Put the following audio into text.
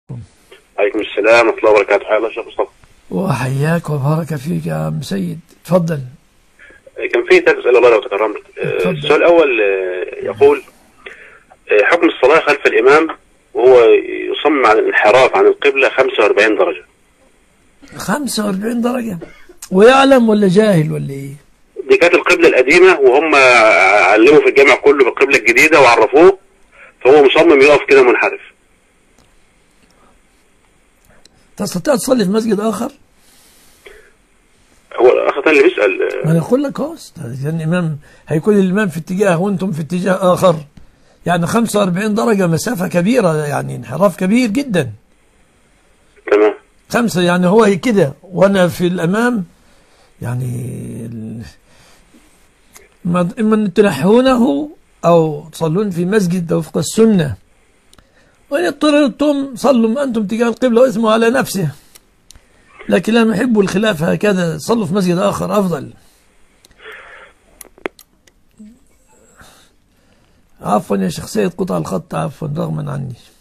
عليكم السلام ورحمة الله وبركاته. حيا الله شيخ مصطفى. وحياك وبارك فيك يا عم سيد، تفضل. كان في ثلاث أسئلة الله لو تكرمت. السؤال الأول يقول حكم الصلاة خلف الإمام وهو يصمم على الانحراف عن القبلة 45 درجة. 45 درجة ويعلم ولا جاهل ولا ايه؟ دي كانت القبلة القديمة وهم علموا في الجامع كله بالقبلة الجديدة وعرفوه، فهو مصمم يقف كده منحرف. تستطيع تصلي في مسجد آخر؟ هو الأخ اللي بيسأل. ما أنا أقول لك يعني الإمام هيكون الإمام في اتجاه وأنتم في اتجاه آخر، يعني 45 درجة مسافة كبيرة، يعني انحراف كبير جدا. تمام. 5 يعني هو كده وأنا في الأمام، يعني إما تنحونه أو تصلون في مسجد وفق السنة، وإن اضطررتم صلوا أنتم تجاه القبلة وإثموا على نفسه، لكن لا نحب الخلاف هكذا، صلوا في مسجد آخر أفضل. عفوا يا شيخ سيد، قطع الخط، عفوا رغما عني.